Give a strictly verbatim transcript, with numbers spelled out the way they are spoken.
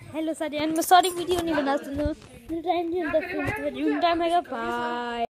Hello साथी, मैं sorry video नहीं बना सुनो टाइम नहीं होता, फिर टाइम है। बाय।